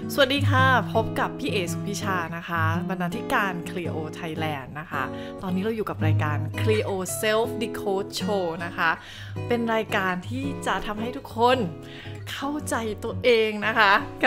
สวัสดีค่ะพบกับพี่เอสุพิชานะคะบรรณาธิการ Clio Thailand นะคะตอนนี้เราอยู่กับรายการ Clio Self Decode Show นะคะเป็นรายการที่จะทำให้ทุกคนเข้าใจตัวเองนะคะก็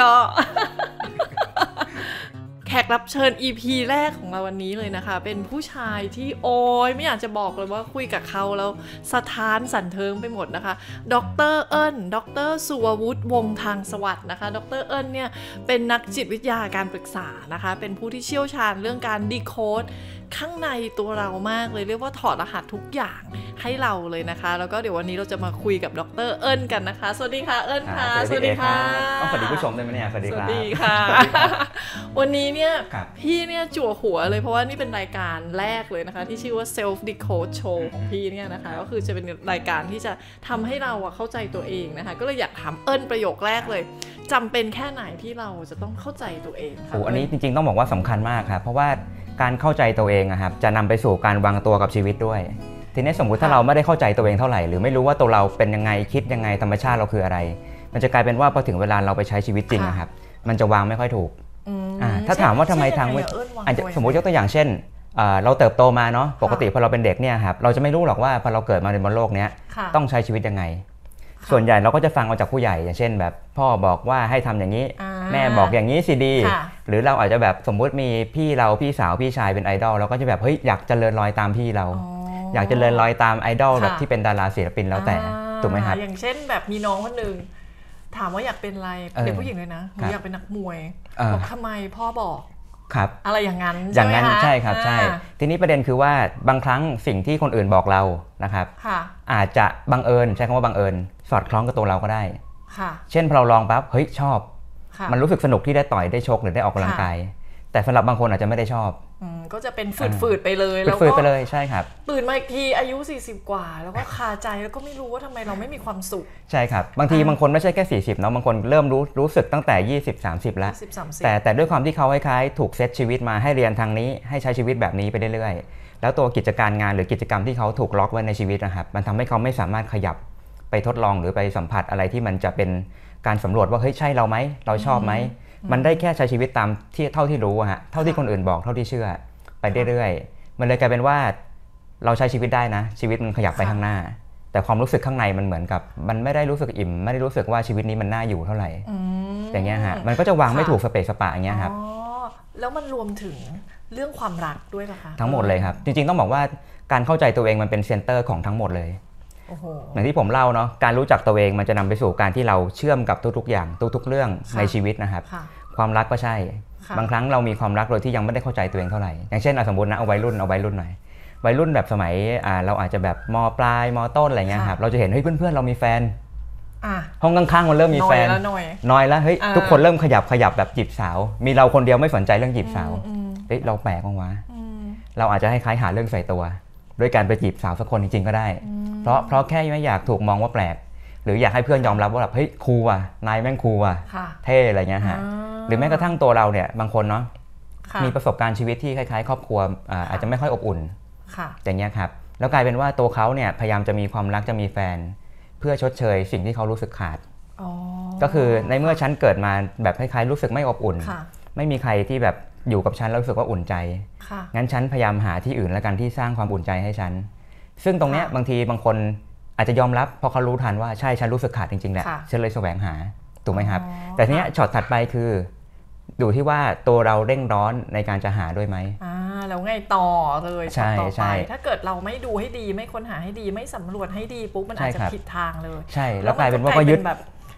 แขกรับเชิญ EP แรกของเราวันนี้เลยนะคะเป็นผู้ชายที่โอ้ยไม่อยากจะบอกเลยว่าคุยกับเขาแล้วสะท้านสั่นเทิงไปหมดนะคะดร.เอิญดร.สุวัฒน์วงศ์ทางสวัสดิ์นะคะดร.เอิญเนี่ยเป็นนักจิตวิทยาการปรึกษานะคะเป็นผู้ที่เชี่ยวชาญเรื่องการดีโคดข้างในตัวเรามากเลยเรียกว่าถอดรหัสทุกอย่างให้เราเลยนะคะแล้วก็เดี๋ยววันนี้เราจะมาคุยกับดร.เอิญกันนะคะสวัสดีค่ะเอิญค่ะสวัสดีค่ะต้องสวัสดีผู้ชมด้วยไหมเนี่ยสวัสดีครับสวัสดีค่ะวันนี้เนี่ยพี่เนี่ยจั่วหัวเลยเพราะว่านี่เป็นรายการแรกเลยนะคะที่ชื่อว่า Self Decode Show ของพี่เนี่ยนะคะก็คือจะเป็นรายการที่จะทำให้เราเข้าใจตัวเองนะคะก็เลยอยากถามเอิญประโยคแรกเลยจำเป็นแค่ไหนที่เราจะต้องเข้าใจตัวเองคะอันนี้จริงๆต้องบอกว่าสำคัญมากครับเพราะว่าการเข้าใจตัวเองครับจะนำไปสู่การวางตัวกับชีวิตด้วยทีนี้สมมุติถ้าเราไม่ได้เข้าใจตัวเองเท่าไหร่หรือไม่รู้ว่าตัวเราเป็นยังไงคิดยังไงธรรมชาติเราคืออะไรมันจะกลายเป็นว่าพอถึงเวลาเราไปใช้ชีวิตจริงนะครับมันจะวางไม่ค่อยถูกถ้าถามว่าทำไมทางสมมติยกตัวอย่างเช่นเราเติบโตมาเนาะปกติพอเราเป็นเด็กเนี่ยครับเราจะไม่รู้หรอกว่าพอเราเกิดมาในบนโลกนี้ต้องใช้ชีวิตยังไงส่วนใหญ่เราก็จะฟังเอาจากผู้ใหญ่อย่างเช่นแบบพ่อบอกว่าให้ทำอย่างนี้แม่บอกอย่างนี้สิดีหรือเราอาจจะแบบสมมุติมีพี่สาวพี่ชายเป็นไอดอลเราก็จะแบบเฮ้ยอยากเจริญรอยตามพี่เราอยากเจริญรอยตามไอดอลแบบที่เป็นดาราศิลปินแล้วแต่ถูกไหมครับอย่างเช่นแบบมีน้องคนหนึ่งถามว่าอยากเป็นอะไรเด็กผู้หญิงเลยนะหนูอยากเป็นนักมวยบอกทำไมพ่อบอกอะไรอย่างนั้นใช่ครับใช่ทีนี้ประเด็นคือว่าบางครั้งสิ่งที่คนอื่นบอกเรานะครับอาจจะบังเอิญใช้คำว่าบังเอิญสอดคล้องกับตัวเราก็ได้เช่นพอเราลองปั๊บเฮ้ยชอบมันรู้สึกสนุกที่ได้ต่อยได้ชกหรือได้ออกกำลังกายแต่สำหรับบางคนอาจจะไม่ได้ชอบก็จะเป็นฝืดๆไปเลยแล้วก็ฝืดไปเลยใช่ครับตื่นมาอีกทีอายุ40กว่าแล้วก็คาใจแล้วก็ไม่รู้ว่าทำไมเราไม่มีความสุขใช่ครับบางทีบางคนไม่ใช่แค่40เนาะบางคนเริ่มรู้สึกตั้งแต่20-30แล้วแต่ด้วยความที่เขาคล้ายๆถูกเซตชีวิตมาให้เรียนทางนี้ให้ใช้ชีวิตแบบนี้ไปเรื่อยๆแล้วตัวกิจการงานหรือกิจกรรมที่เขาถูกล็อกไว้ในชีวิตนะครับมันทำให้เขาไม่สามารถขยับไปทดลองหรือไปสัมผัสอะไรที่มันจะเป็นการสำรวจว่าเฮ้ยใช่เราไหมเราชอบไหมมันได้แค่ใช้ชีวิตตามที่เท่าที่รู้ฮะเท่าที่คนอื่นบอกเท่าที่เชื่อไปเรื่อยๆมันเลยกลายเป็นว่าเราใช้ชีวิตได้นะชีวิตมันขยับไปข้างหน้าแต่ความรู้สึกข้างในมันเหมือนกับมันไม่ได้รู้สึกอิ่มไม่ได้รู้สึกว่าชีวิตนี้มันน่าอยู่เท่าไหร่อย่างเงี้ยฮะมันก็จะวางไม่ถูกสเปซสปะอย่างเงี้ยครับแล้วมันรวมถึงเรื่องความรักด้วยป่ะคะทั้งหมดเลยครับจริงๆต้องบอกว่าการเข้าใจตัวเองมันเป็นเซนเตอร์ของทั้งหมดเลยอย่างที่ผมเล่าเนาะการรู้จักตัวเองมันจะนำไปสู่การที่เราเชื่อมกับทุกๆอย่างทุกๆเรื่องในชีวิตนะครับความรักก็ใช่บางครั้งเรามีความรักโดยที่ยังไม่ได้เข้าใจตัวเองเท่าไหร่อย่างเช่นสมมตินะเอาวัยรุ่นหน่อยวัยรุ่นแบบสมัยเราอาจจะแบบม.ปลายม.ต้นอะไรเงี้ยครับเราจะเห็นเฮ้ยเพื่อนๆเรามีแฟนห้องข้างๆมันเริ่มมีแฟนน้อยแล้วเฮ้ยทุกคนเริ่มขยับแบบจีบสาวมีเราคนเดียวไม่สนใจเรื่องจีบสาวเฮ้ยเราแปลกมั้งวะเราอาจจะให้คล้ายหาเรื่องใส่ตัวด้วยการไปจีบสาวสักคนจริงๆก็ได้เพราะแค่ไม่อยากถูกมองว่าแปลกหรืออยากให้เพื่อนยอมรับว่าแบบเฮ้ยคูลว่ะนายแม่งคูลว่ะเท่อะไรเงี้ยฮะหรือแม้กระทั่งตัวเราเนี่ยบางคนเนาะมีประสบการณ์ชีวิตที่คล้ายๆครอบครัวอาจจะไม่ค่อยอบอุ่นอย่างเงี้ยครับแล้วกลายเป็นว่าตัวเขาเนี่ยพยายามจะมีความรักจะมีแฟนเพื่อชดเชยสิ่งที่เขารู้สึกขาดก็คือในเมื่อฉันเกิดมาแบบคล้ายๆรู้สึกไม่อบอุ่นไม่มีใครที่แบบอยู่กับฉันแล้วรู้สึกว่าอุ่นใจงั้นฉันพยายามหาที่อื่นแล้วกันที่สร้างความอุ่นใจให้ฉันซึ่งตรงเนี้ยบางทีบางคนอาจจะยอมรับเพราะเขารู้ทันว่าใช่ฉันรู้สึกขาดจริงๆแหละฉันเลยแสวงหาถูกไหมครับแต่ทีเนี้ยช็อตถัดไปคือดูที่ว่าตัวเราเร่งร้อนในการจะหาด้วยไหมแล้วไงต่อเลยช็อตต่อไปถ้าเกิดเราไม่ดูให้ดีไม่ค้นหาให้ดีไม่สำรวจให้ดีปุ๊บมันอาจจะผิดทางเลยใช่แล้วกลายเป็นว่าก็ยึดแบบ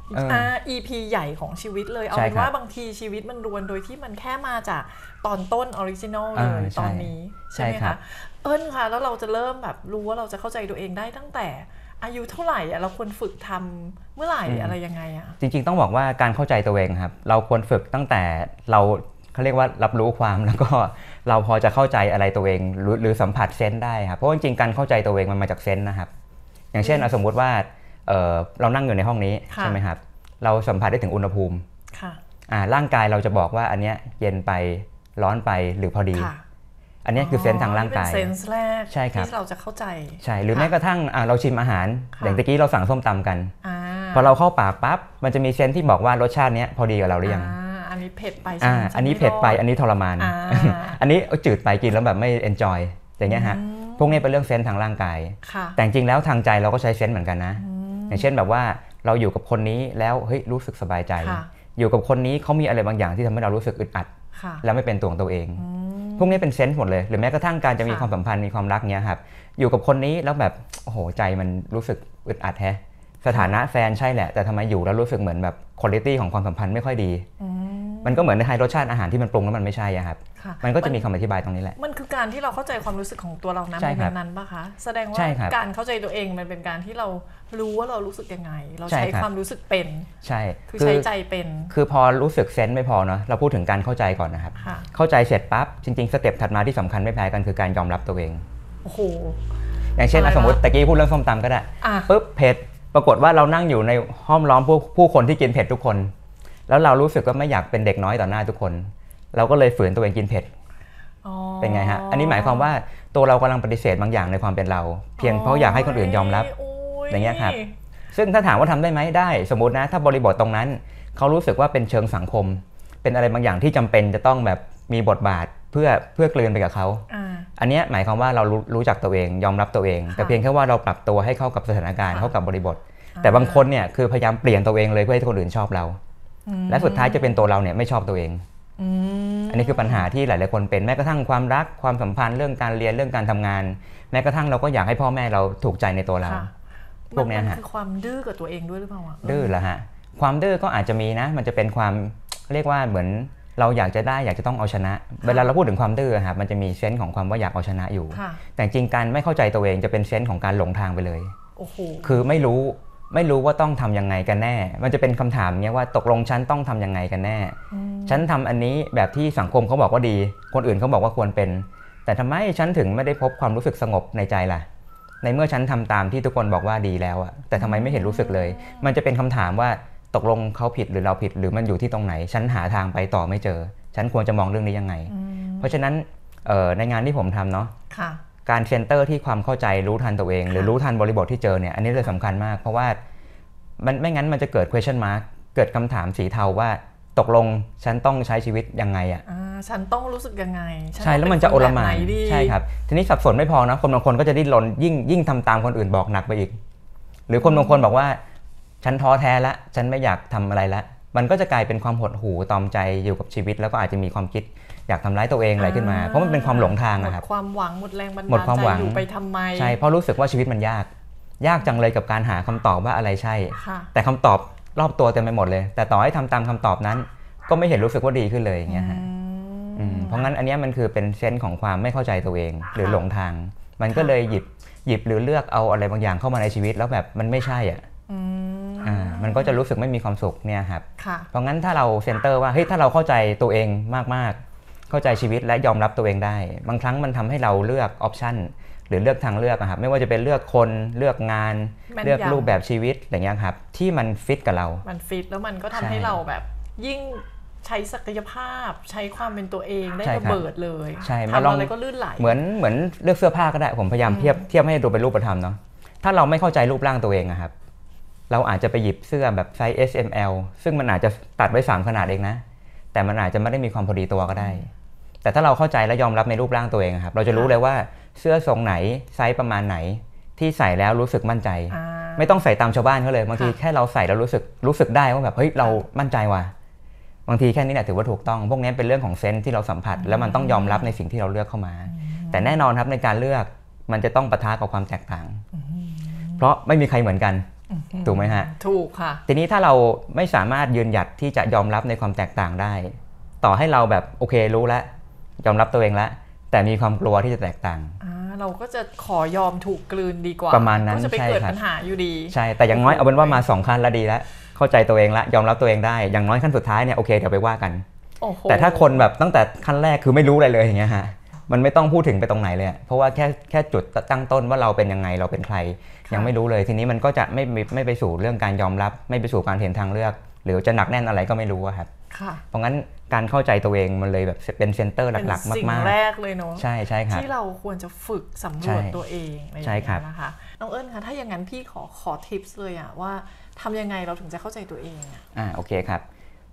EP ใหญ่ของชีวิตเลยเอาเป็นว่าบางทีชีวิตมันรวนโดยที่มันแค่มาจากตอนต้นออริจินอลเลยตอนนี้ใช่ไหมคะเอิ้นค่ะแล้วเราจะเริ่มแบบรู้ว่าเราจะเข้าใจตัวเองได้ตั้งแต่อายุเท่าไหร่เราควรฝึกทำเมื่อไหร่อะไรยังไงจริงๆต้องบอกว่าการเข้าใจตัวเองครับเราควรฝึกตั้งแต่เราเขาเรียกว่ารับรู้ความแล้วก็เราพอจะเข้าใจอะไรตัวเองหรือสัมผัสเซนส์ได้ครับเพราะจริงๆการเข้าใจตัวเองมันมาจากเซนส์นะครับอย่างเช่นสมมุติว่าเรานั่งอยู่ในห้องนี้ใช่ไหมครับเราสัมผัสได้ถึงอุณหภูมิร่างกายเราจะบอกว่าอันเนี้ยเย็นไปร้อนไปหรือพอดีอันนี้คือเซนส์ทางร่างกายเป็นเซนส์แรกที่เราจะเข้าใจใช่หรือแม้กระทั่งเราชิมอาหารอย่างตะกี้เราสั่งส้มตำกันพอเราเข้าปากปั๊บมันจะมีเซนส์ที่บอกว่ารสชาตินี้พอดีกับเราหรือยังอันนี้เผ็ดไปอันนี้เผ็ดไปอันนี้ทรมาน อันนี้จืดไปกินแล้วแบบไม่เอนจอยอย่างเงี้ยฮะพวกนี้เป็นเรื่องเซนส์ทางร่างกายแต่จริงแล้วทางใจเราก็ใช้เซนส์เหมือนกันนะอย่างเช่นแบบว่าเราอยู่กับคนนี้แล้วเฮ้ยรู้สึกสบายใจอยู่กับคนนี้เขามีอะไรบางอย่างที่ทำให้เรารู้สึกอึดอัดแล้วไม่เป็นตัวของตัวเองพวกนี้เป็นเซนส์หมดเลยหรือแม้กระทั่งการจะมีความสัมพันธ์มีความรักเนี้ยครับอยู่กับคนนี้แล้วแบบโอ้โหใจมันรู้สึกอึดอัดแฮะสถานะแฟนใช่แหละแต่ทำไมอยู่แล้วรู้สึกเหมือนแบบคุณภาพของความสัมพันธ์ไม่ค่อยดีมันก็เหมือนในรสชาติอาหารที่มันปรุงแล้วมันไม่ใช่ครับมันก็จะมีคำอธิบายตรงนี้แหละมันคือการที่เราเข้าใจความรู้สึกของตัวเรานะในนั้นป่ะคะแสดงว่าการเข้าใจตัวเองมันเป็นการที่เรารู้ว่าเรารู้สึกยังไงเราใช้ความรู้สึกเป็นใช่คือใช้ใจเป็นคือพอรู้สึกเซนส์ไม่พอเนาะเราพูดถึงการเข้าใจก่อนนะครับเข้าใจเสร็จปั๊บจริงๆสเต็ปถัดมาที่สำคัญไม่แพ้กันคือการยอมรับตัวเองโอ้โหอย่างเช่นสมมติตะกี้พูดเรื่องส้มตำก็ได้ปุ๊บเผ็ดปรากฏว่าเรานั่งอยู่ในห้อมล้อมผู้คนที่กินเผ็ดทุกคนแล้วเรารู้สึกว่าไม่อยากเป็นเด็กน้อยต่อหน้าทุกคนเราก็เลยฝืนตัวเองกินเผ็ดเป็นไงฮะอันนี้หมายความว่าตัวเรากำลังปฏิเสธบางอย่างในความเป็นเราเพียงเพราะอยากให้คนอื่นยอมรับอย่างเงี้ยครับซึ่งถ้าถามว่าทำได้ไหมได้สมมตินะถ้าบริบทตรงนั้นเขารู้สึกว่าเป็นเชิงสังคมเป็นอะไรบางอย่างที่จำเป็นจะต้องแบบมีบทบาทเพื่อกลืนไปกับเขาอันนี้หมายความว่าเรารู้จักตัวเองยอมรับตัวเองแต่เพียงแค่ว่าเราปรับตัวให้เข้ากับสถานการณ์เข้ากับบริบทแต่บางคนเนี่ยคือพยายามเปลี่ยนตัวเองเลยเพื่อให้คนอื่นชอบเราและสุดท้ายจะเป็นตัวเราเนี่ยไม่ชอบตัวเองอันนี้คือปัญหาที่หลายๆคนเป็นแม้กระทั่งความรักความสัมพันธ์เรื่องการเรียนเรื่องการทำงานแม้กระทั่งเราก็อยากให้พ่อแม่เราถูกใจในตัวเราพวกนี้ฮะคือความดื้อกับตัวเองด้วยหรือเปล่าดื้อเหรอฮะความดื้อก็อาจจะมีนะมันจะเป็นความเรียกว่าเหมือนเราอยากจะได้อยากจะต้องเอาชนะเวลาเราพูดถึงความดื้อครับมันจะมีเซนส์ของความว่าอยากเอาชนะอยู่แต่จริงการไม่เข้าใจตัวเองจะเป็นเซนส์ของการหลงทางไปเลยคือไม่รู้ว่าต้องทำยังไงกันแน่มันจะเป็นคำถามเนี้ยว่าตกลงฉันต้องทำยังไงกันแน่ฉันทำอันนี้แบบที่สังคมเขาบอกว่าดีคนอื่นเขาบอกว่าควรเป็นแต่ทำไมฉันถึงไม่ได้พบความรู้สึกสงบในใจล่ะในเมื่อฉันทำตามที่ทุกคนบอกว่าดีแล้วอะแต่ทำไมไม่เห็นรู้สึกเลยมันจะเป็นคำถามว่าตกลงเขาผิดหรือเราผิดหรือมันอยู่ที่ตรงไหนฉันหาทางไปต่อไม่เจอฉันควรจะมองเรื่องนี้ยังไงเพราะฉะนั้นในงานที่ผมทำเนาะการเซนเตอร์ที่ความเข้าใจรู้ทันตัวเองหรือรู้ทันบริบทที่เจอเนี่ยอันนี้เลยสำคัญมากเพราะว่ามันไม่งั้นมันจะเกิด question mark เกิดคำถามสีเทาว่าตกลงฉันต้องใช้ชีวิตยังไงอ่ะฉันต้องรู้สึกยังไงใช่แล้วมันจะโอลหม่านใช่ครับทีนี้สับสนไม่พอนะคนบางคนก็จะดิ้นรนยิ่งทำตามคนอื่นบอกหนักไปอีกหรือคนบางคนบอกว่าฉันท้อแท้ละฉันไม่อยากทำอะไรละมันก็จะกลายเป็นความหดหู่ตอมใจอยู่กับชีวิตแล้วก็อาจจะมีความคิดอยากทำร้ายตัวเองอะไรขึ้นมาเพราะมันเป็นความหลงทางนะครับหมดความหวังหมดแรงบันดาลใจอยู่ไปทำไมใช่เพราะรู้สึกว่าชีวิตมันยากจังเลยกับการหาคำตอบว่าอะไรใช่แต่คำตอบรอบตัวเต็มไปหมดเลยแต่ต่อให้ทำตามคำตอบนั้นก็ไม่เห็นรู้สึกว่าดีขึ้นเลยอย่างเงี้ยฮะเพราะงั้นอันนี้มันคือเป็นเซนส์ของความไม่เข้าใจตัวเองหรือหลงทางมันก็เลยหยิบหรือเลือกเอาอะไรบางอย่างเข้ามาในชีวิตแล้วแบบมันไม่ใช่อ่ะมันก็จะรู้สึกไม่มีความสุขเนี่ยครับเพราะงั้นถ้าเราเซนเตอร์ว่าเฮ้ยถ้าเราเข้าใจตัวเองมากๆเข้าใจชีวิตและยอมรับตัวเองได้บางครั้งมันทำให้เราเลือกออปชั่นหรือเลือกทางเลือกครับไม่ว่าจะเป็นเลือกคนเลือกงานเลือกรูปแบบชีวิตอะไรเงี้ยครับที่มันฟิตกับเรามันฟิตแล้วมันก็ทำให้เราแบบยิ่งใช้ศักยภาพใช้ความเป็นตัวเองได้ระเบิดเลยทำอะไรก็ลื่นไหลเหมือนเลือกเสื้อผ้าก็ได้ผมพยายามเทียบให้ดูเป็นรูปธรรมเนาะถ้าเราไม่เข้าใจรูปร่างตัวเองครับเราอาจจะไปหยิบเสื้อแบบไซส์ S M L ซึ่งมันอาจจะตัดไว้3ขนาดเองนะแต่มันอาจจะไม่ได้มีความพอดีตัวก็ได้แต่ถ้าเราเข้าใจและยอมรับในรูปร่างตัวเองครับเราจะรู้เลยว่าเสื้อทรงไหนไซส์ประมาณไหนที่ใส่แล้วรู้สึกมั่นใจไม่ต้องใส่ตามชาวบ้านเขาเลยบางทีแค่เราใส่แล้วรู้สึกได้ว่าแบบเฮ้ยเรามั่นใจว่ะบางทีแค่นี้แหละถือว่าถูกต้องพวกนี้เป็นเรื่องของเซนส์ที่เราสัมผัสแล้วมันต้องยอมรับในสิ่งที่เราเลือกเข้ามาแต่แน่นอนครับในการเลือกมันจะต้องปะทะกับความแตกต่างเพราะไม่มีใครเหมือนกันถูกไหมฮะถูกค่ะทีนี้ถ้าเราไม่สามารถยืนหยัดที่จะยอมรับในความแตกต่างได้ต่อให้เราแบบโอเครู้แล้วยอมรับตัวเองแล้วแต่มีความกลัวที่จะแตกต่างเราก็จะขอยอมถูกกลืนดีกว่าประมาณนั้นก็จะไปเกิดปัญหาอยู่ดีใช่แต่อย่างน้อยเอาเป็นว่ามา2ขั้นแล้วดีแล้วเข้าใจตัวเองแล้วยอมรับตัวเองได้อย่างน้อยขั้นสุดท้ายเนี่ยโอเคเดี๋ยวไปว่ากันแต่ถ้าคนแบบตั้งแต่ขั้นแรกคือไม่รู้อะไรเลยอย่างเงี้ยฮะมันไม่ต้องพูดถึงไปตรงไหนเลยเพราะว่าแค่จุดตั้งต้นว่าเราเป็นยังไงเราเป็นใครยังไม่รู้เลยทีนี้มันก็จะไม่ไปสู่เรื่องการยอมรับไม่ไปสู่การเห็นทางเลือกหรือจะหนักแน่นอะไรก็ไม่รู้ครับเพราะงั้นการเข้าใจตัวเองมันเลยแบบเป็นเซนเตอร์หลักๆมากๆสิ่งแรกเลยเนาะใช่ครับที่เราควรจะฝึกสำรวจตัวเองอะไรอย่างเงี้ยนะคะน้องเอิญคะถ้าอย่างนั้นพี่ขอทิปส์เลยอะว่าทำยังไงเราถึงจะเข้าใจตัวเองโอเคครับ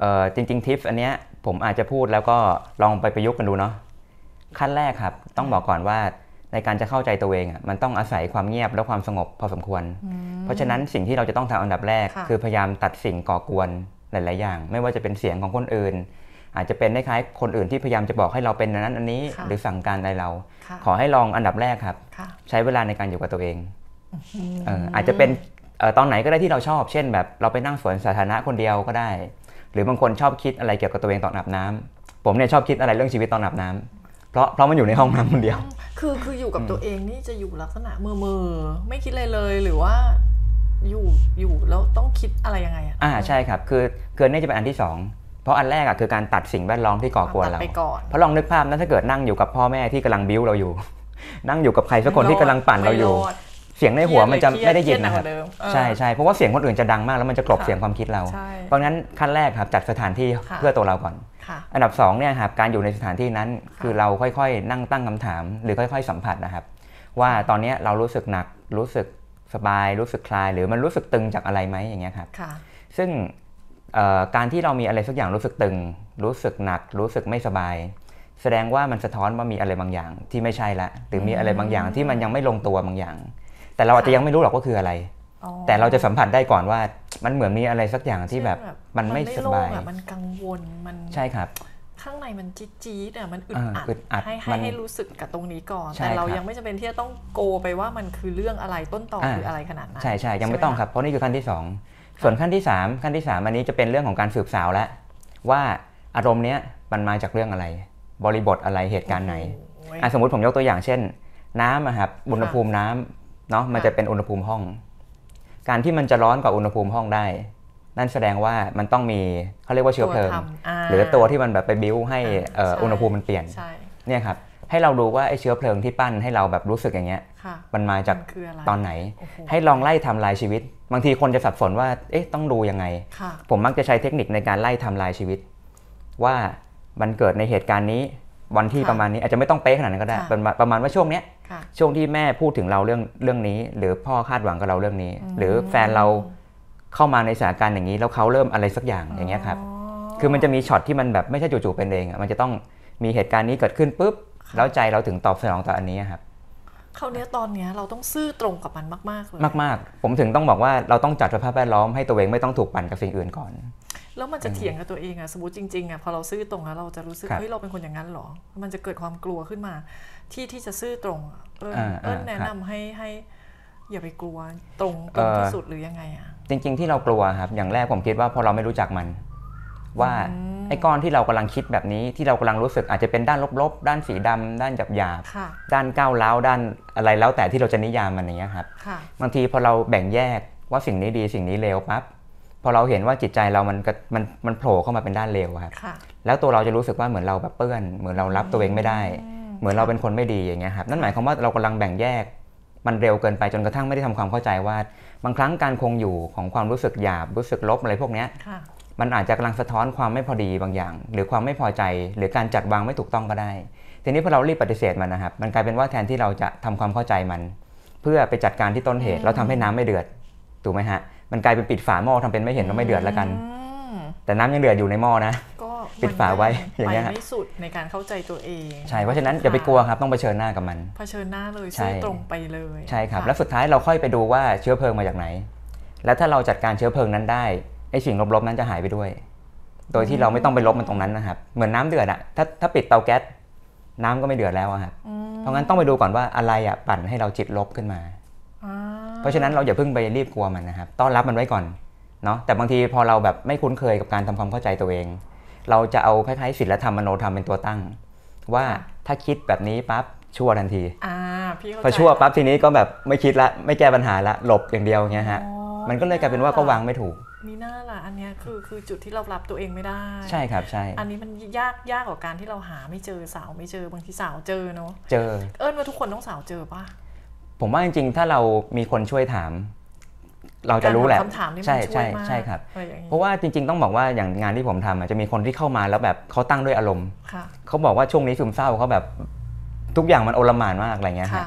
จริงๆทิปอันเนี้ยผมอาจจะพูดแล้วก็ลองไปประยุกต์กันดูเนาะขั้นแรกครับต้องบอกก่อนว่าในการจะเข้าใจตัวเองมันต้องอาศัยความเงียบและความสงบพอสมควรเพราะฉะนั้นสิ่งที่เราจะต้องทำอันดับแรกคือพยายามตัดสิ่งก่อกวนหลายๆอย่างไม่ว่าจะเป็นเสียงของคนอื่นอาจจะเป็นคล้ายๆคนอื่นที่พยายามจะบอกให้เราเป็นนั้นอันนี้หรือสั่งการอะไรเราขอให้ลองอันดับแรกครับใช้เวลาในการอยู่กับตัวเองอาจจะเป็นตอนไหนก็ได้ที่เราชอบเช่นแบบเราไปนั่งสวนสาธารณะคนเดียวก็ได้หรือบางคนชอบคิดอะไรเกี่ยวกับตัวเองตอนอาบน้ำผมเนี่ยชอบคิดอะไรเรื่องชีวิตตอนอาบน้ำเพราะมันอยู่ในห้องน้ำคนเดียวคืออยู่กับตัวเองนี่จะอยู่ลักษณะเมื่อไม่คิดอะไรเลยหรือว่าอยู่แล้วต้องคิดอะไรยังไงใช่ครับคือนี่จะเป็นอันที่2เพราะอันแรกคือการตัดสิ่งแวดล้อมที่ก่อกวนเราเพราะลองนึกภาพนะถ้าเกิดนั่งอยู่กับพ่อแม่ที่กำลังบิ้วเราอยู่นั่งอยู่กับใครสักคนที่กำลังปั่นเราอยู่เสียงในหัวมันจะไม่ได้ยินนะครับใช่เพราะว่าเสียงคนอื่นจะดังมากแล้วมันจะกลบเสียงความคิดเราเพราะงั้นขั้นแรกครับจัดสถานที่เพื่อตัวเราก่อนอันดับ2เนี่ยครับการอยู่ในสถานที่นั้นคือเราค่อยๆนั่งตั้งคำถามหรือค่อยๆสัมผัสนะครับว่าตอนนี้เรารู้สึกหนักรู้สึกสบายรู้สึกคลายหรือมันรู้สึกตึงจากอะไรไหมอย่างเงี้ยครับซึ่งการที่เรามีอะไรสักอย่างรู้สึกตึงรู้สึกหนักรู้สึกไม่สบายแสดงว่ามันสะท้อนว่ามีอะไรบางอย่างที่ไม่ใช่ละหรือมีอะไรบางอย่างที่มันยังไม่ลงตัวบางอย่างแต่เราอาจจะยังไม่รู้หรอกว่าคืออะไรแต่เราจะสัมผัสได้ก่อนว่ามันเหมือนมีอะไรสักอย่างที่แบบมันไม่สบายมันกังวลมันใช่ครับข้างในมันจี๊ดมันอึดอัดให้รู้สึกกับตรงนี้ก่อนแต่เรายังไม่จำเป็นที่จะต้องโกไปว่ามันคือเรื่องอะไรต้นตอคืออะไรขนาดนั้นใช่ยังไม่ต้องครับเพราะนี่คือขั้นที่2ส่วนขั้นที่3อันนี้จะเป็นเรื่องของการสืบสาวแล้วว่าอารมณ์เนี้ยมันมาจากเรื่องอะไรบริบทอะไรเหตุการณ์ไหนสมมติผมยกตัวอย่างเช่นน้ำครับอุณหภูมิน้ำเนาะมันจะเป็นอุณหภูมิห้องการที่มันจะร้อนกว่าอุณหภูมิห้องได้นั่นแสดงว่ามันต้องมีเขาเรียกว่าเชื้อเพลิงหรือตัวที่มันแบบไปบิ้วให้อุณหภูมิมันเปลี่ยนเนี่ยครับให้เราดูว่าไอ้เชื้อเพลิงที่ปั้นให้เราแบบรู้สึกอย่างเงี้ยมันมาจากตอนไหนให้ลองไล่ทำลายชีวิตบางทีคนจะสับสนว่าเอ๊ะต้องดูยังไงผมมักจะใช้เทคนิคในการไล่ทำลายชีวิตว่ามันเกิดในเหตุการณ์นี้วันที่ประมาณนี้อาจจะไม่ต้องเป๊ะขนาดนั้นก็ได้ประมาณว่าช่วงเนี้ยช่วงที่แม่พูดถึงเราเรื่องนี้หรือพ่อคาดหวังกับเราเรื่องนี้หรือแฟนเราเข้ามาในสถานการณ์อย่างนี้แล้วเขาเริ่มอะไรสักอย่างอย่างเงี้ยครับคือมันจะมีช็อตที่มันแบบไม่ใช่จู่ๆเป็นเองมันจะต้องมีเหตุการณ์นี้เกิดขึ้นปุ๊บแล้วใจเราถึงตอบสนองต่ออันนี้ครับคราวนี้ตอนนี้เราต้องซื่อตรงกับมันมากๆเลยมากๆผมถึงต้องบอกว่าเราต้องจัดสภาพแวดล้อมให้ตัวเองไม่ต้องถูกปั่นกับสิ่งอื่นก่อนแล้วมันจะเถียงกับตัวเองสมมติจริงๆพอเราซื่อตรงแล้วเราจะรู้สึกเฮ้ยเราเป็นคนอย่างนั้นหรอมันจะเกิดความกลัวขึ้นมาที่จะซื่อตรงแนะนำให้อย่าไปกลัวตรงที่สุดหรือยังไงจริงๆที่เรากลัวครับอย่างแรกผมคิดว่าพอเราไม่รู้จักมันว่าไอ้ก้อนที่เรากำลังคิดแบบนี้ที่เรากำลังรู้สึกอาจจะเป็นด้านลบๆด้านสีดำด้านหยาบๆด้านก้าวร้าวด้านอะไรแล้วแต่ที่เราจะนิยามมันอย่างเงี้ยครับบางทีพอเราแบ่งแยกว่าสิ่งนี้ดีสิ่งนี้เลวปั๊บพอเราเห็นว่าจิตใจเรามันโผล่เข้ามาเป็นด้านเลวครับแล้วตัวเราจะรู้สึกว่าเหมือนเราแบบเปื้อนเหมือนเรารับตัวเองไม่ได้เหมือนเราเป็นคนไม่ดีอย่างเงี้ยครับนั่นหมายความว่าเรากำลังแบ่งแยกมันเร็วเกินไปจนกระทั่งไม่ได้ทำความเข้าใจว่าบางครั้งการคงอยู่ของความรู้สึกหยาบรู้สึกลบอะไรพวกนี้มันอาจจะกำลังสะท้อนความไม่พอดีบางอย่างหรือความไม่พอใจหรือการจัดวางไม่ถูกต้องก็ได้ทีนี้พอเรารีบปฏิเสธมันนะครับมันกลายเป็นว่าแทนที่เราจะทำความเข้าใจมันเพื่อไปจัดการที่ต้นเหตุแล้วทำให้น้ำไม่เดือดถูกไหมฮะมันกลายเป็นปิดฝาหม้อทำเป็นไม่เห็นว่าไม่เดือดแล้วกันแต่น้ำยังเดือดอยู่ในหม้อนะปิดฝาไว้อย่างเงี้ยไม่สุดในการเข้าใจตัวเองใช่เพราะฉะนั้นอย่าไปกลัวครับต้องเผชิญหน้ากับมันเผชิญหน้าเลยซื่อตรงไปเลยใช่ครับแล้วสุดท้ายเราค่อยไปดูว่าเชื้อเพลิงมาจากไหนแล้วถ้าเราจัดการเชื้อเพลิงนั้นได้ไอ้สิ่งลบๆนั้นจะหายไปด้วยโดยที่เราไม่ต้องไปลบมันตรงนั้นนะครับเหมือนน้ำเดือดถ้าปิดเตาแก๊สน้ำก็ไม่เดือดแล้วครับเพราะงั้นต้องไปดูก่อนว่าอะไรปั่นให้เราจิตลบขึ้นมาเพราะฉะนั้นเราอย่าเพิ่งไปรีบกลัวมันนะครับต้อนรับมันไว้ก่อนเนาะแต่บางทีพอเราแบบไม่คุ้นเคยกับการทำความเข้าใจตัวเองเราจะเอาคล้ายๆศีลธรรมมโนธรรมเป็นตัวตั้งว่าถ้าคิดแบบนี้ปั๊บชั่วทันทีพอชั่วปั๊บทีนี้ก็แบบไม่คิดละไม่แก้ปัญหาละหลบอย่างเดียวเงี้ยฮะมันก็เลยกลายเป็นว่าก็วางไม่ถูกมีหน้าล่ะอันนี้คือจุดที่เรารับตัวเองไม่ได้ใช่ครับใช่อันนี้มันยากกว่าการที่เราหาไม่เจอสาวไม่เจอบางทีสาวเจอเนาะเจอว่าทุกคนต้องสาวเจอป่ะผมว่าจริงๆถ้าเรามีคนช่วยถามเราจะรู้แหละใช่ครับเพราะว่าจริงๆต้องบอกว่าอย่างงานที่ผมทำจะมีคนที่เข้ามาแล้วแบบเขาตั้งด้วยอารมณ์เขาบอกว่าช่วงนี้ซึมเศร้าเขาแบบทุกอย่างมันโอลหม่านมากอะไรเงี้ยฮะ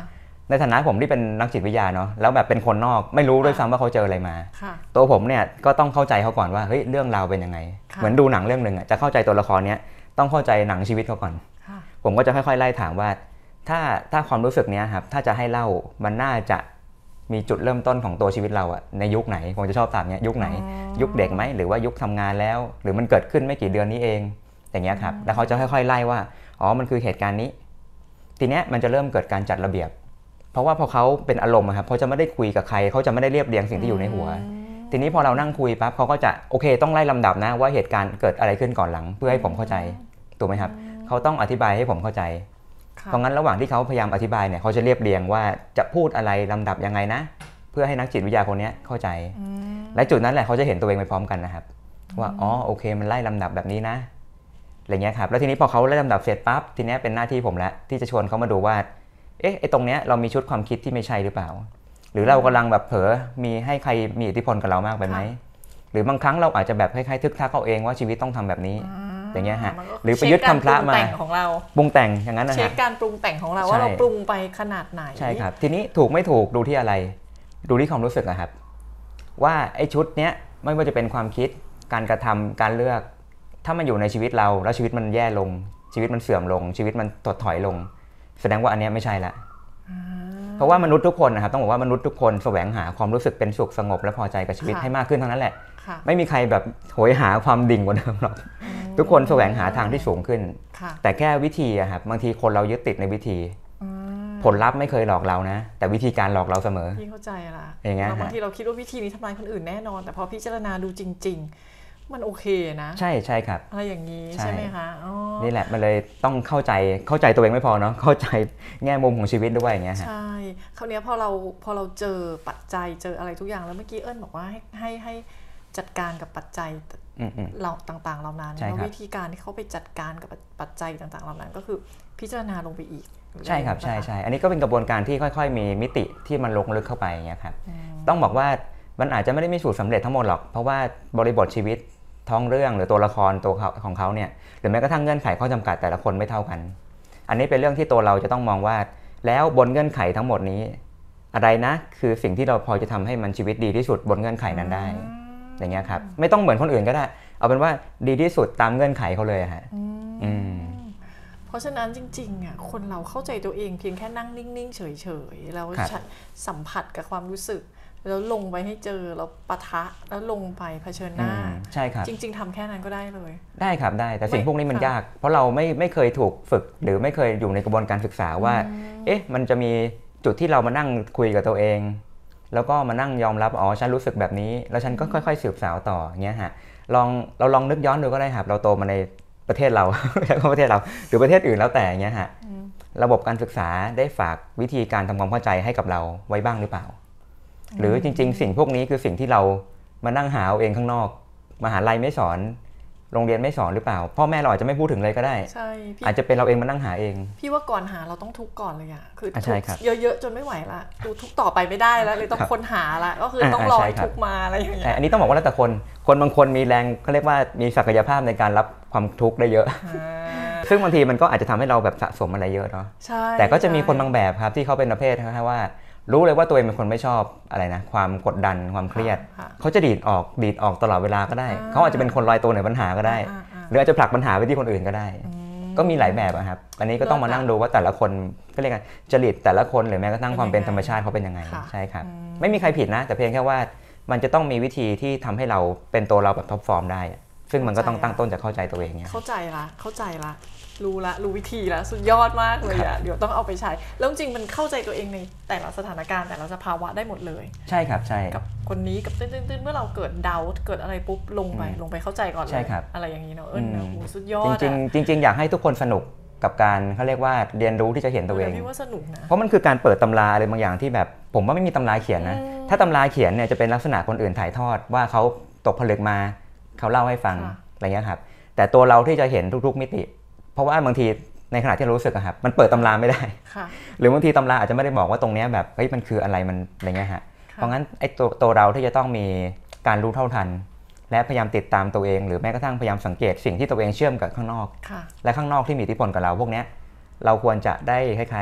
ในฐานะผมที่เป็นนักจิตวิทยาเนาะแล้วแบบเป็นคนนอกไม่รู้ด้วยซ้ำว่าเขาเจออะไรมาตัวผมเนี่ยก็ต้องเข้าใจเขาก่อนว่าเฮ้ยเรื่องราวเป็นยังไงเหมือนดูหนังเรื่องนึงจะเข้าใจตัวละครเนี้ยต้องเข้าใจหนังชีวิตเขาก่อนผมก็จะค่อยๆไล่ถามว่าถ้าความรู้สึกเนี้ยครับถ้าจะให้เล่ามันน่าจะมีจุดเริ่มต้นของตัวชีวิตเราอะในยุคไหนผมจะชอบถามเนี้ยยุคไหนยุคเด็กไหมหรือว่ายุคทำงานแล้วหรือมันเกิดขึ้นไม่กี่เดือนนี้เองอย่างเงี้ยครับแล้วเขาจะค่อยๆไล่ว่าอ๋อมันคือเหตุการณ์นี้ทีเนี้ยมันจะเริ่มเกิดการจัดระเบียบเพราะว่าพอเขาเป็นอารมณ์ครับเขาจะไม่ได้คุยกับใครเขาจะไม่ได้เรียบเรียงสิ่งที่อยู่ในหัวทีนี้พอเรานั่งคุยปั๊บเขาก็จะโอเคต้องไล่ลำดับนะว่าเหตุการณ์เกิดอะไรขึ้นก่อนหลังเพื่อให้ผมเข้าใจถูกไหมครับเขาต้องอธิบายให้ผมเข้าใจเพราะงั้นระหว่างที่เขาพยายามอธิบายเนี่ยเขาจะเรียบเรียงว่าจะพูดอะไรลำดับยังไงนะเพื่อให้นักจิตวิทยาคนนี้เข้าใจและจุดนั้นแหละเขาจะเห็นตัวเองไปพร้อมกันนะครับว่าอ๋อโอเคมันไล่ลำดับแบบนี้นะอะไรเงี้ยครับแล้วทีนี้พอเขาไล่ลำดับเสร็จปั๊บทีนี้เป็นหน้าที่ผมแล้วที่จะชวนเขามาดูว่าไอ้ตรงเนี้ยเรามีชุดความคิดที่ไม่ใช่หรือเปล่าหรือเรากำลังแบบเผลอมีให้ใครมีอิทธิพลกับเรามากไปไหมหรือบางครั้งเราอาจจะแบบคล้ายๆทึกทักเอาเองว่าชีวิตต้องทำแบบนี้อย่างเงี้ยฮะหรือไปยึดคำพระมาปรุงแต่งอย่างนั้นนะฮะเช็คการปรุงแต่งของเราว่าเราปรุงไปขนาดไหนใช่ครับทีนี้ถูกไม่ถูกดูที่อะไรดูที่ความรู้สึกนะครับว่าไอ้ชุดเนี้ยไม่ว่าจะเป็นความคิดการกระทำการเลือกถ้ามันอยู่ในชีวิตเราแล้วชีวิตมันแย่ลงชีวิตมันเสื่อมลงชีวิตมันถดถอยลงแสดงว่าอันนี้ไม่ใช่ละเพราะว่ามนุษย์ทุกคนนะครับต้องบอกว่ามนุษย์ทุกคนแสวงหาความรู้สึกเป็นสุขสงบและพอใจกับชีวิตให้มากขึ้นเท่านั้นแหละไม่มีใครแบบโหยหาความดิ่งกว่าเดิมหรอกทุกคนแสวงหาทางที่สูงขึ้นแต่แค่วิธีอะครับบางทีคนเรายึดติดในวิธีผลลัพธ์ไม่เคยหลอกเรานะแต่วิธีการหลอกเราเสมอพี่เข้าใจละอย่างเงี้ยบางทีเราคิดว่าวิธีนี้ทำลายคนอื่นแน่นอนแต่พอพิจารณาดูจริงมันโอเคนะใช่ครับอะไรอย่างนี้ใช่ไหมคะนี่แหละมันเลยต้องเข้าใจตัวเองไม่พอเนาะเข้าใจแง่มุมของชีวิตด้วยอย่างเงี้ยใช่คราวนี้พอเราเจอปัจจัยเจออะไรทุกอย่างแล้วเมื่อกี้เอิญบอกว่าให้จัดการกับปัจจัยเราต่างๆเหล่านั้นแล้ววิธีการที่เขาไปจัดการกับปัจจัยต่างๆเหล่านั้นก็คือพิจารณาลงไปอีกใช่ครับใช่อันนี้ก็เป็นกระบวนการที่ค่อยๆมีมิติที่มันลงลึกเข้าไปอย่างเงี้ยครับต้องบอกว่ามันอาจจะไม่ได้มีสูตรสำเร็จทั้งหมดหรอกเพราะว่าบริบทชีวิตท้องเรื่องหรือตัวละครตัวของเขาเนี่ยหรือแม้กระทั่งเงื่อนไขข้อจำกัดแต่ละคนไม่เท่ากันอันนี้เป็นเรื่องที่ตัวเราจะต้องมองว่าแล้วบนเงื่อนไขทั้งหมดนี้อะไรนะคือสิ่งที่เราพอจะทำให้มันชีวิตดีที่สุดบนเงื่อนไขนั้นได้อย่างเงี้ยครับไม่ต้องเหมือนคนอื่นก็ได้เอาเป็นว่าดีที่สุดตามเงื่อนไขเขาเลยฮะเพราะฉะนั้นจริงๆอ่ะคนเราเข้าใจตัวเองเพียงแค่นั่งนิ่งๆเฉยๆแล้วสัมผัสกับความรู้สึกแล้วลงไปให้เจอแล้วปะทะแล้วลงไปเผชิญหน้าใช่ครับจริงๆทำแค่นั้นก็ได้เลยได้ครับได้แต่สิ่งพวกนี้มันยากเพราะเราไม่เคยถูกฝึกหรือไม่เคยอยู่ในกระบวนการศึกษาว่าเอ๊ะมันจะมีจุดที่เรามานั่งคุยกับตัวเองแล้วก็มานั่งยอมรับอ๋อฉันรู้สึกแบบนี้แล้วฉันก็ค่อยๆสืบสาวต่ออย่างเงี้ยฮะเราลองนึกย้อนดูก็ได้ครับเราโตมาในประเทศเราประเทศเราหรือประเทศอื่นแล้วแต่อย่างเงี้ยฮะระบบการศึกษาได้ฝากวิธีการทำความเข้าใจให้กับเราไว้บ้างหรือเปล่าหรือจริงๆสิ่งพวกนี้คือสิ่งที่เรามานั่งหาเอาเองข้างนอกมหาลัยไม่สอนโรงเรียนไม่สอนหรือเปล่าพ่อแม่เราอาจจะไม่พูดถึงเลยก็ได้ใช่อาจจะเป็นเราเองมานั่งหาเองพี่ว่าก่อนหาเราต้องทุกข์ก่อนเลยอะคือทุกข์เยอะๆจนไม่ไหวละดูทุกข์ต่อไปไม่ได้แล้วเลยต้องค้นหาละก็คือต้องรอทุกข์มาอะไรอย่างเงี้ยอันนี้ต้องบอกว่าแล้วแต่คนบางคนมีแรงเขาเรียกว่ามีศักยภาพในการรับความทุกข์ได้เยอะซึ่งบางทีมันก็อาจจะทำให้เราแบบสะสมอะไรเยอะเนาะแต่ก็จะมีคนบางแบบครับที่เขาเป็นประเภทนะว่ารู้เลยว่าตัวเองเป็นคนไม่ชอบอะไรนะความกดดันความเครียดเขาจะดีดออกตลอดเวลาก็ได้เขาอาจจะเป็นคนลอยตัวเหนือปัญหาก็ได้หรืออาจจะผลักปัญหาไปที่คนอื่นก็ได้ก็มีหลายแบบครับอันนี้ก็ต้องมานั่งดูว่าแต่ละคนก็เรียกกันจริตแต่ละคนหรือแม้กระทั่งความเป็นธรรมชาติเขาเป็นยังไงใช่ครับไม่มีใครผิดนะแต่เพียงแค่ว่ามันจะต้องมีวิธีที่ทำให้เราเป็นตัวเราแบบท็อปฟอร์มได้ซึ่งมันก็ต้องตั้งต้นจากเข้าใจตัวเองเนี่ยเข้าใจละรู้วิธีแล้วสุดยอดมากเลยอ่ะเดี๋ยวต้องเอาไปใช้แล้วจริงมันเข้าใจตัวเองในแต่ละสถานการณ์แต่ละสภาวะได้หมดเลยใช่ครับใช่กับคนนี้กับตื้นเมื่อเราเกิดเดาเกิดอะไรปุ๊บลงไปเข้าใจก่อนเลยอะไรอย่างนี้เนาะสุดยอดจริงอยากให้ทุกคนสนุกกับการเขาเรียกว่าเรียนรู้ที่จะเห็นตัวเองพี่ว่าสนุกนะเพราะมันคือการเปิดตำราอะไรบางอย่างที่แบบผมว่าไม่มีตำราเขียนนะถ้าตำราเขียนเนี่ยจะเป็นลักษณะคนอื่นถ่ายทอดว่าเขาตกผลึกมาเขาเล่าให้ฟังอะไรเงี้ยครับแต่ตัวเราที่จะเห็นทุกๆมิติเพราะว่าบางทีในขณะที่เรารู้สึกครับมันเปิดตำราไม่ได้หรือบางทีตำราอาจจะไม่ได้บอกว่าตรงนี้แบบเฮ้ยมันคืออะไรมันอะไรเงี้ยฮะเพราะงั้นไอ้ตัวเราที่จะต้องมีการรู้เท่าทันและพยายามติดตามตัวเองหรือแม้กระทั่งพยายามสังเกตสิ่งที่ตัวเองเชื่อมกับข้างนอกและข้างนอกที่มีอิทธิพลกับเราพวกนี้เราควรจะได้คล้าย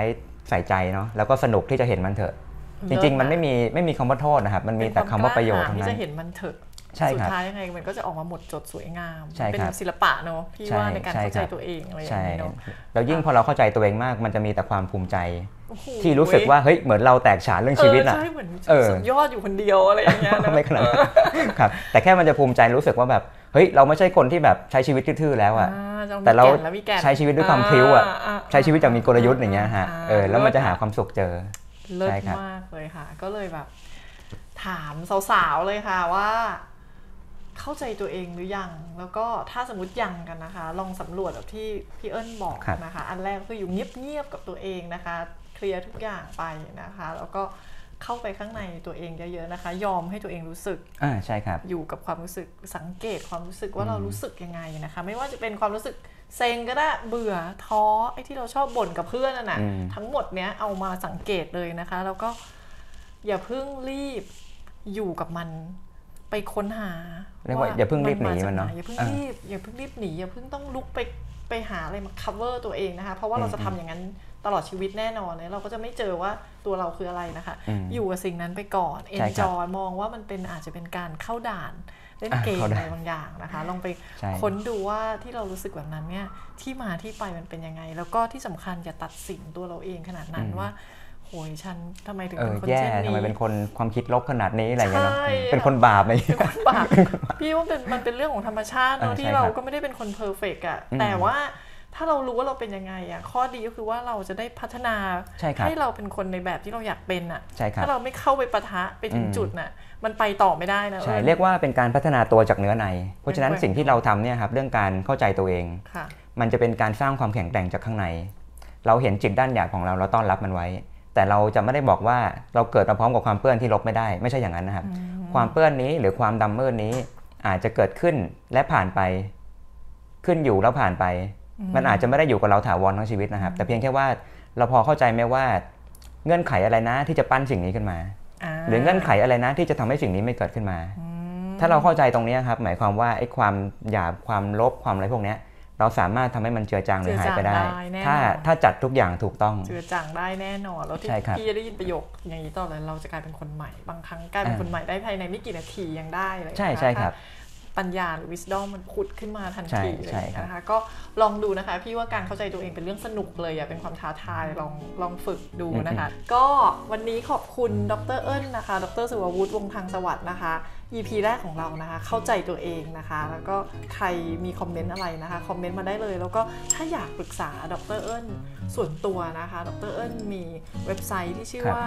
ใส่ใจเนาะแล้วก็สนุกที่จะเห็นมันเถอะจริงๆมันไม่มีคำว่าโทษนะครับมันมีแต่คำว่าประโยชน์ทั้งนั้นที่จะเห็นมันเถอะสุดท้ายยังไงมันก็จะออกมาหมดจดสวยงามเป็นศิลปะเนาะพี่ว่าในการเข้าใจตัวเองอะไรอย่างนี้เนาะแล้วยิ่งพอเราเข้าใจตัวเองมากมันจะมีแต่ความภูมิใจที่รู้สึกว่าเฮ้ยเหมือนเราแตกฉานเรื่องชีวิตอ่ะใช่เหมือนสุดยอดอยู่คนเดียวอะไรอย่างเงี้ยไม่ขนาดครับแต่แค่มันจะภูมิใจรู้สึกว่าแบบเฮ้ยเราไม่ใช่คนที่แบบใช้ชีวิตทื่อๆแล้วอ่ะแต่เราใช้ชีวิตด้วยความพลิ้วอ่ะใช้ชีวิตอย่างมีกลยุทธ์อย่างเงี้ยฮะแล้วมันจะหาความสุขเจอเลิศมากเลยค่ะก็เลยแบบถามสาวๆเลยค่ะว่าเข้าใจตัวเองหรือยังแล้วก็ถ้าสมมติยังกันนะคะลองสำรวจแบบที่พี่เอิญบอกนะคะอันแรกคืออยู่เงียบๆกับตัวเองนะคะเคลียร์ทุกอย่างไปนะคะแล้วก็เข้าไปข้างในตัวเองเยอะๆนะคะยอมให้ตัวเองรู้สึกใช่ครับอยู่กับความรู้สึกสังเกตความรู้สึกว่าเรารู้สึกยังไงนะคะไม่ว่าจะเป็นความรู้สึกเซ็งก็ได้เบื่อท้อไอ้ที่เราชอบบ่นกับเพื่อนน่ะทั้งหมดเนี้ยเอามาสังเกตเลยนะคะแล้วก็อย่าเพิ่งรีบอยู่กับมันไปค้นหาเรียกว่าอย่าเพิ่งรีบหนีมันเนาะอย่าเพิ่งรีบหนีอย่าเพิ่งต้องลุกไปหาอะไรมา cover ตัวเองนะคะเพราะว่าเราจะทำอย่างนั้นตลอดชีวิตแน่นอนเลยเราก็จะไม่เจอว่าตัวเราคืออะไรนะคะอยู่กับสิ่งนั้นไปก่อน enjoy มองว่ามันเป็นอาจจะเป็นการเข้าด่านเล่นเกมอะไรบางอย่างนะคะลองไปค้นดูว่าที่เรารู้สึกแบบนั้นเนี่ยที่มาที่ไปมันเป็นยังไงแล้วก็ที่สำคัญอย่าตัดสินตัวเราเองขนาดนั้นว่าโหยฉันทำไมถึงเป็นคนเช่นนี้ทำไมเป็นคนความคิดลบขนาดนี้อะไรเงี้ยเนาะเป็นคนบาปไหมเป็นคนบาปพี่ว่ามันเป็นเรื่องของธรรมชาติเนาะที่เราก็ไม่ได้เป็นคนเพอร์เฟกต์อะแต่ว่าถ้าเรารู้ว่าเราเป็นยังไงอะข้อดีก็คือว่าเราจะได้พัฒนาให้เราเป็นคนในแบบที่เราอยากเป็นอะถ้าเราไม่เข้าไปปะทะไปถึงจุดน่ะมันไปต่อไม่ได้นะใช่เรียกว่าเป็นการพัฒนาตัวจากเนื้อในเพราะฉะนั้นสิ่งที่เราทำเนี่ยครับเรื่องการเข้าใจตัวเองมันจะเป็นการสร้างความแข็งแกร่งจากข้างในเราเห็นจิตด้านหยาบของเราต้อนรับมันไว้แต่เราจะไม่ได้บอกว่าเราเกิดมาพร้อมกับความเปื้อนที่ลบไม่ได้ไม่ใช่อย่างนั้นนะครับความเปื้อนนี้หรือความดำมืดนี้อาจจะเกิดขึ้นและผ่านไปขึ้นอยู่แล้วผ่านไปมันอาจจะไม่ได้อยู่กับเราถาวรทั้งชีวิตนะครับแต่เพียงแค่ว่าเราพอเข้าใจไหมว่าเงื่อนไขอะไรนะที่จะปั้นสิ่งนี้ขึ้นมาหรือเงื่อนไขอะไรนะที่จะทำให้สิ่งนี้ไม่เกิดขึ้นมาถ้าเราเข้าใจตรงนี้ครับหมายความว่าไอ้ความหยาบความลบความอะไรพวกนี้เราสามารถทำให้มันเจือจางหรือหายไปได้ถ้าจัดทุกอย่างถูกต้องเจือจางได้แน่นอนแล้วที่พี่ได้ยินประโยคอย่างนี้ต่อเลยเราจะกลายเป็นคนใหม่บางครั้งกลายเป็นคนใหม่ได้ภายในไม่กี่นาทียังได้เลยใช่ครับปัญญาหรือ wisdom มันผุดขึ้นมาทันทีเลยนะคะก็ลองดูนะคะพี่ว่าการเข้าใจตัวเองเป็นเรื่องสนุกเลยอย่าเป็นความท้าทายลองฝึกดูนะคะก็วันนี้ขอบคุณดร.เอิญนะคะดร.สุวัฒน์วงศ์ทางสวัสดิ์นะคะ EP แรกของเรานะคะเข้าใจตัวเองนะคะแล้วก็ใครมีคอมเมนต์อะไรนะคะคอมเมนต์มาได้เลยแล้วก็ถ้าอยากปรึกษาดร.เอิญส่วนตัวนะคะดร.เอิญมีเว็บไซต์ที่ชื่อว่า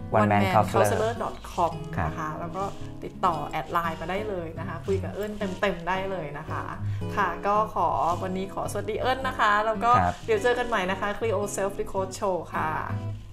onemancounselor.com นะคะแล้วก็ติดต่อแอดไลน์มาได้เลยนะคะคุยกับเอิญเต็มได้เลยนะคะค่ะก็วันนี้ขอสวัสดีเอิญนะคะแล้วก็เดี๋ยวเจอกันใหม่นะคะ Clio Self Decode Show ค่ะ